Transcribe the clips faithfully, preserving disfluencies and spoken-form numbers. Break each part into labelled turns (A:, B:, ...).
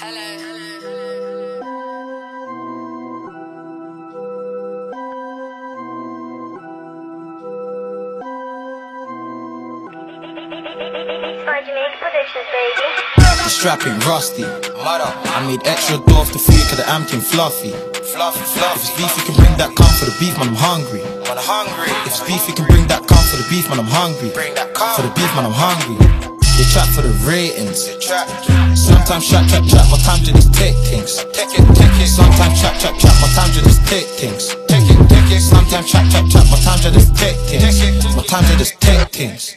A: Strapping rusty. I made extra dough off the food cause the am king fluffy. Fluffy, fluffy. If it's beef, you can bring that come for the beef, man, I'm hungry. Man, I'm hungry. If it's beef, you can bring that come for the beef, man, I'm hungry. Bring that come for the beef, man, I'm hungry. They trap for the ratings. Sometimes trap, trap, trap, my time to just take things. Take it, take it. Sometimes trap, trap, trap, my time to just take things. Take it, take it. Sometimes trap, trap, trap, my time to just take things. My time to just take things.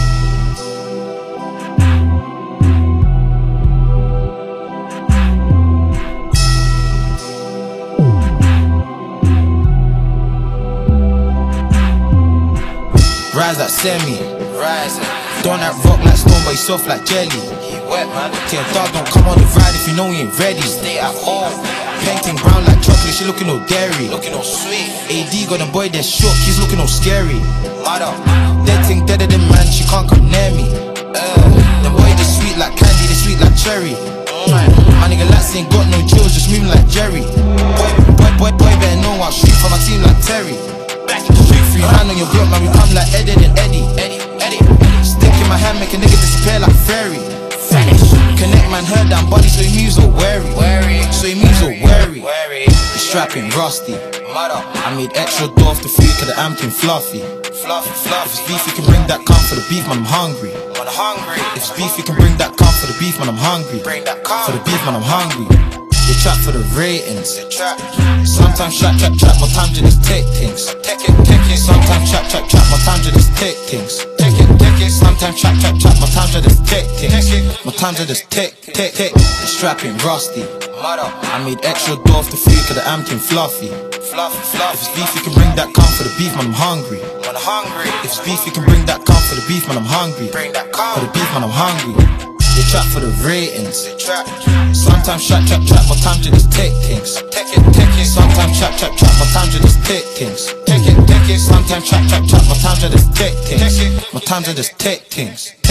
A: Rise like semi, rise. Don't that rock like stone, but you soft like jelly. He wet, man. Tell your dog don't come on the ride if you know he ain't ready. Stay at home. Painting brown like chocolate, she looking all dairy. Looking all sweet. A D got a boy that's shook, he's looking all scary. Mother, dead thing deader than man, she can't come near me. Uh, the boy they sweet like candy, they sweet like cherry. My nigga Lats ain't got no jewels, just moving like Jerry. Boy, boy, boy, boy better know I'll shoot for my team like Terry. Straight free hand on your block, man, we come like Eddie and Eddie. Eddie, Eddie. Stick in my hand, make a nigga disappear like fairy. Connect man, her down body, so he moves all wary. So he moves all wary. The strapping rusty. I made extra dough off the food cause the am king fluffy. Fluffy, fluffy. If it's beef, you can bring that come for the beef, man, I'm hungry. Man, I'm hungry. If it's beef, you can bring that come for the beef, man, I'm hungry. Bring that come for the beef, man, I'm hungry. They trap for the ratings. Sometimes trap, trap, trap, my time to just take things. Take it, take it. Sometimes trap, trap, trap, my time to just take things. Take it, take it. Sometimes trap, trap, trap, my time to just take things. My time to just take, take, take. The strapping rusty. I made extra dough off the food cause the am king fluffy. Fluffy, fluffy. If it's beef, you can bring that come for the beef, man, I'm hungry. Man, I'm hungry. If it's beef, you can bring that come for the beef, man, I'm hungry. Bring that come for the beef, man, I'm hungry. They trap for the ratings. Sometimes trap, trap, trap, my time to just take things. Take it, take it. Sometimes trap, trap, trap, my time to just take things. Take it, take it. Sometimes trap, trap, trap, my time to just take things. My time to just take things.